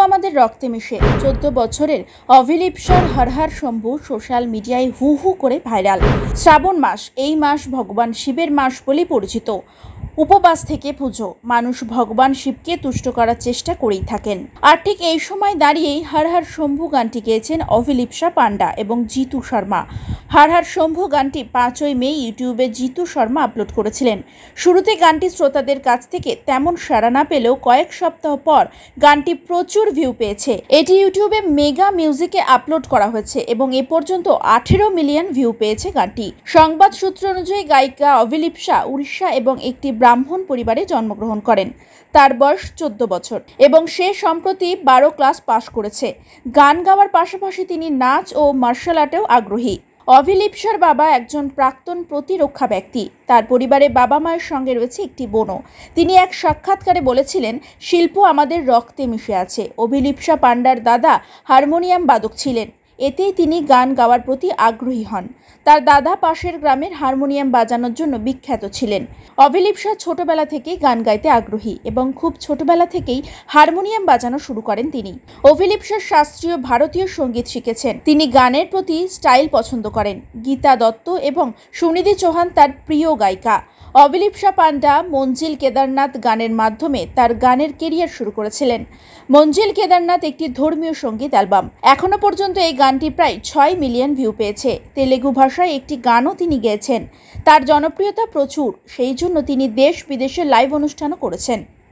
আমাদের রক্তে মিশে 14 বছরের অভিলিপ্সার হর হর শম্ভু সোশ্যাল মিডিয়ায় হু হু করে ভাইরাল। শ্রাবণ মাস, এই মাস ভগবান শিবের মাস বলে পরিচিত। উপবাস থেকে পুজো, মানুষ ভগবান শিবকে তুষ্ট করার চেষ্টা করেই থাকেন। আর ঠিক এই সময় দাঁড়িয়েই হর হর শম্ভু গানটি গেয়েছেন অভিলিপ্সা পান্ডা এবং জিতু শর্মা। হর হর শম্ভু গানটি 5ই মে ইউটিউবে জিতু শর্মা আপলোড করেছিলেন। শুরুতে গানটি শ্রোতাদের কাছ থেকে তেমন সাড়া না পেলেও কয়েক সপ্তাহ পর গানটি প্রচুর ভিউ পেয়েছে। এটি ইউটিউবে মেগা মিউজিকে আপলোড করা হয়েছে এবং এ পর্যন্ত 18 মিলিয়ন ভিউ পেয়েছে গানটি। সংবাদ সূত্র অনুযায়ী গায়িকা অভিলিপ্সা উড়িষ্যা এবং একটি ব্রাহ্মণ পরিবারে জন্মগ্রহণ করেন। তার বয়স 14 বছর এবং সে সম্প্রতি 12 ক্লাস পাশ করেছে। গান গাওয়ার পাশাপাশি তিনি নাচ ও মার্শাল আর্টেও আগ্রহী। অভিলিপ্সার বাবা একজন প্রাক্তন প্রতিরক্ষা ব্যক্তি। তার পরিবারে বাবা মায়ের সঙ্গে রয়েছে একটি বোনও। তিনি এক সাক্ষাৎকারে বলেছিলেন, শিল্প আমাদের রক্তে মিশে আছে। অভিলিপ্সা পান্ডার দাদা হারমোনিয়াম বাদক ছিলেন, এতেই তিনি গান গাওয়ার প্রতি আগ্রহী হন। তার দাদা পাশের গ্রামের হারমোনিয়াম বাজানোর জন্য বিখ্যাত ছিলেন। অভিলিপ্সা ছোটবেলা থেকেই গান গাইতে আগ্রহী এবং খুব ছোটবেলা থেকেই হারমোনিয়াম বাজানো শুরু করেন তিনি। অভিলিপ্সা শাস্ত্রীয় ভারতীয় সঙ্গীত শিখেছেন। তিনি গানের প্রতি স্টাইল পছন্দ করেন। গীতা দত্ত এবং সুনিধি চৌহান তার প্রিয় গায়িকা। অভিলিপ্সা পান্ডা মঞ্জিল কেদারনাথ গানের মাধ্যমে তার গানের কেরিয়ার শুরু করেছিলেন। মঞ্জিল কেদারনাথ একটি ধর্মীয় সঙ্গীত অ্যালবাম। এখনো পর্যন্ত এই গানটি প্রায় 6 মিলিয়ন ভিউ পেয়েছে। তেলেগু ভাষায় একটি গানও তিনি গেয়েছেন। তার জনপ্রিয়তা প্রচুর, সেই জন্য তিনি দেশ বিদেশে লাইভ অনুষ্ঠানও করেছেন।